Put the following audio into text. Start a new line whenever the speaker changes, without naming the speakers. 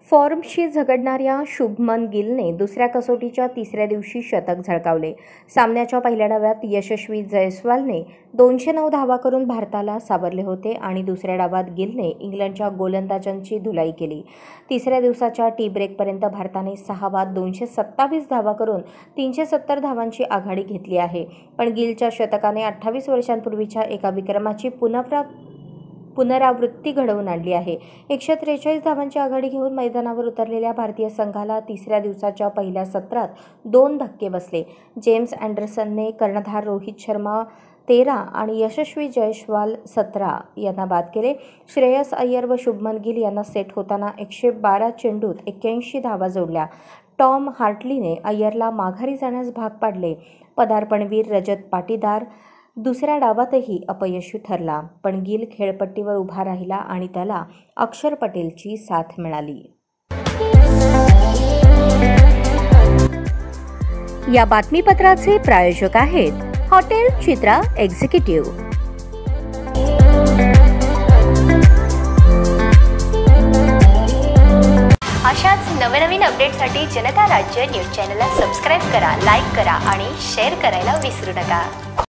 फॉर्मशी झगडणाऱ्या शुभमन गिलने दुसऱ्या कसोटीच्या तिसऱ्या दिवशी शतक झळकावले। सामन्याच्या पहिल्या डावात यशस्वी जयस्वालने 209 धावा करून भारताला सावरले होते आणि दुसऱ्या डावात गिलने इंग्लंडच्या गोलंदाजांची धुलाई केली। तिसऱ्या दिवसाच्या टी ब्रेकपर्यंत भारताने 6 बाद 227 धावा करून 370 धावांची आघाडी घेतली आहे। पण गिलच्या शतकाने 28 वर्षांपूर्वीच्या एका विक्रमाची पुनरावृत्ती घडवून आणली आहे। 143 धावांची आघाडी घेऊन मैदानावर उतरलेल्या भारतीय संघाला तिसऱ्या दिवसाच्या पहिल्या सत्रात 2 धक्के बसले। जेम्स अँडरसनने कर्णधार रोहित शर्मा 13 आणि यशस्वी जयस्वाल 17 यांना बाद केले। श्रेयस अय्यर व शुभमन गिल यांना सेट होताना 112 चेंडूत 81 धावा जोडल्या। टॉम हार्टलीने अय्यरला माघारी जाण्यास भाग पाडले। पदार्पणवीर रजत पाटीदार दुसऱ्या डावातही अपयशी ठरला, पण गिल खेळपट्टीवर उभा राहिला आणि त्याला अक्षर पटेलची साथ मिळाली। या बातमीपत्राचे प्रायोजक आहेत हॉटेल चित्रा एक्झिक्युटिव्ह।
अशाच नवनवीन अपडेटसाठी जनता राज्य न्यूज चॅनलला सबस्क्राईब करा, लाईक करा आणि शेअर करायला विसरू नका।